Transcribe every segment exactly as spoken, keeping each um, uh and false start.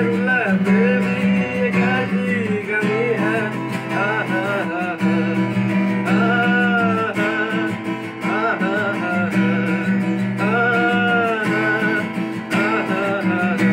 रुलाते भी ये कैसी कमी है। हा हा हा हा हा हा हा हा हा हा हा।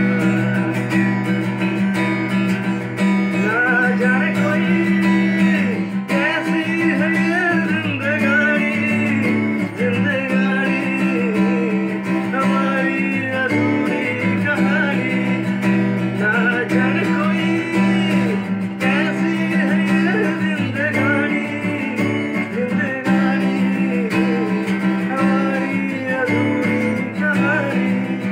ना जाने कोई कैसी है ये जिंदगानी, जिंदगानी हमारी अधूरी कहानी। ना जाने कोई कैसी है ये जिंदगानी, जिंदगानी हमारी अधूरी कहानी।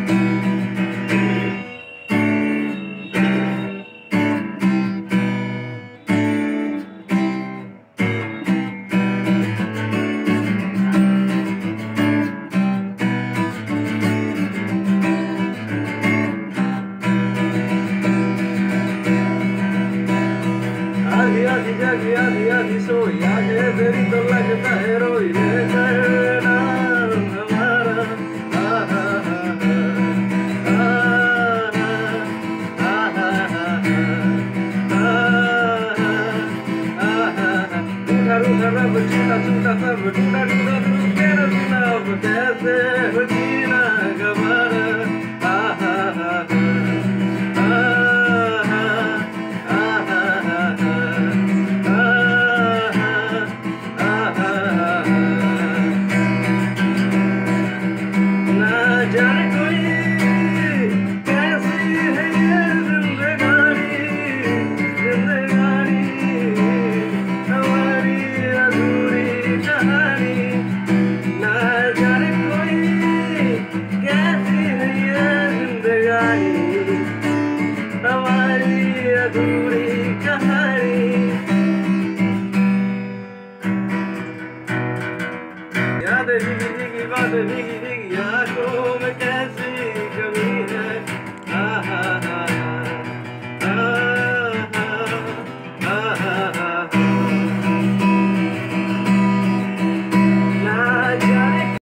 आधी आधी जागी आधी आधी सोई, आगे तेरी तो लगता है रोई रे करना हमारा। हा हा हा हा हा हा हा हा हा। रूठा रूठा रब छूटा छूटा सब टूटा टूटा तू तेरा सुना अब कैसे हो जीना गवारा। हा हा हा हा जाने कोई कैसी है ये जिंदगानी, जिंदगानी हमारी अधूरी कहानी। ना जाने कोई कैसी है ये जिंदगानी हमारी अधूरी